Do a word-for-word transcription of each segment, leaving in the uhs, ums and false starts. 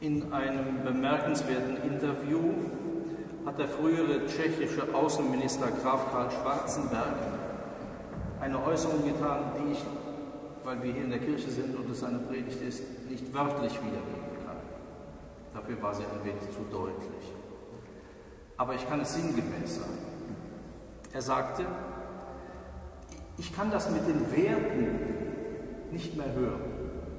In einem bemerkenswerten Interview hat der frühere tschechische Außenminister Graf Karl Schwarzenberg eine Äußerung getan, die ich, weil wir hier in der Kirche sind und es eine Predigt ist, nicht wörtlich wiedergeben kann. Dafür war sie ein wenig zu deutlich. Aber ich kann es sinngemäß sagen. Er sagte, ich kann das mit den Werten nicht mehr hören.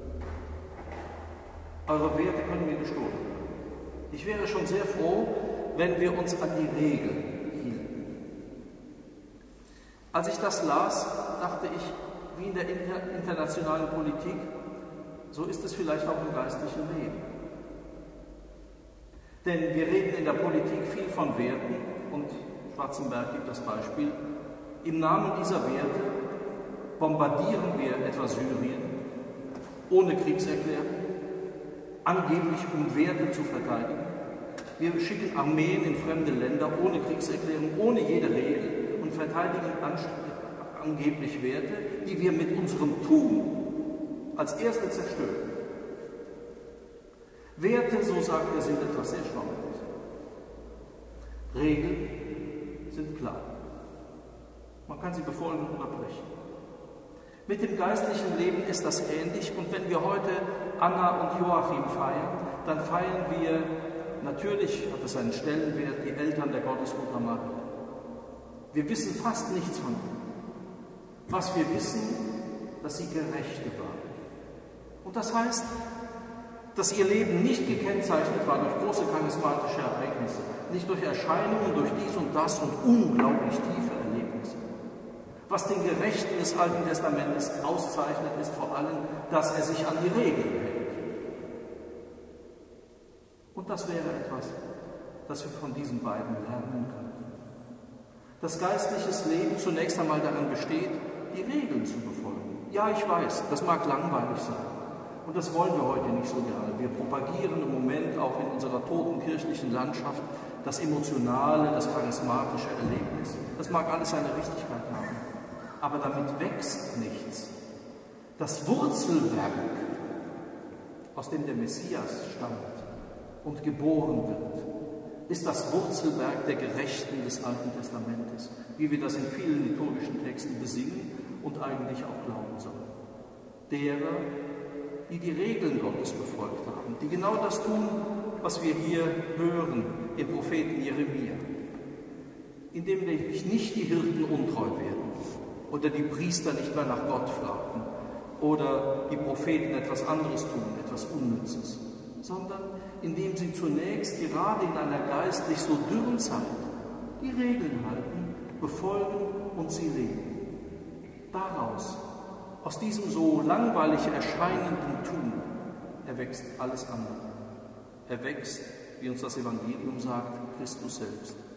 Eure Werte können mir gestohlen werden. Ich wäre schon sehr froh, wenn wir uns an die Regeln hielten. Als ich das las, dachte ich, wie in der internationalen Politik, so ist es vielleicht auch im geistlichen Leben. Denn wir reden in der Politik viel von Werten und Schwarzenberg gibt das Beispiel. Im Namen dieser Werte bombardieren wir etwa Syrien ohne Kriegserklärung, angeblich um Werte zu verteidigen. Wir schicken Armeen in fremde Länder ohne Kriegserklärung, ohne jede Regel und verteidigen angeblich Werte, die wir mit unserem Tun als Erste zerstören. Werte, so sagt er, sind etwas sehr Schwammiges. Regeln sind klar. Man kann sie befolgen oder brechen. Mit dem geistlichen Leben ist das ähnlich und wenn wir heute Anna und Joachim feiern, dann feiern wir, natürlich hat es einen Stellenwert, die Eltern der Gottesmutter Maria. Wir wissen fast nichts von ihnen. Was wir wissen, dass sie Gerechte waren. Und das heißt, dass ihr Leben nicht gekennzeichnet war durch große charismatische Ereignisse, nicht durch Erscheinungen, durch dies und das und unglaublich tiefe Erlebnisse. Was den Gerechten des Alten Testamentes auszeichnet, ist vor allem, dass er sich an die Regeln hält. Und das wäre etwas, das wir von diesen beiden lernen können. Das geistliche Leben zunächst einmal darin besteht, die Regeln zu befolgen. Ja, ich weiß, das mag langweilig sein. Und das wollen wir heute nicht so gerne. Wir propagieren im Moment auch in unserer toten kirchlichen Landschaft das Emotionale, das charismatische Erlebnis. Das mag alles seine Richtigkeit haben. Aber damit wächst nichts. Das Wurzelwerk, aus dem der Messias stammt und geboren wird, ist das Wurzelwerk der Gerechten des Alten Testamentes, wie wir das in vielen liturgischen Texten besingen und eigentlich auch glauben sollen. Derer, die die Regeln Gottes befolgt haben, die genau das tun, was wir hier hören im Propheten Jeremia, indem nämlich nicht die Hirten untreu werden oder die Priester nicht mehr nach Gott fragen oder die Propheten etwas anderes tun, etwas Unnützes, sondern indem sie zunächst, gerade in einer geistlich so dürren Zeit, die Regeln halten, befolgen und sie leben. Daraus, aus diesem so langweilig erscheinenden Tun, erwächst alles andere. Erwächst, wie uns das Evangelium sagt, Christus selbst.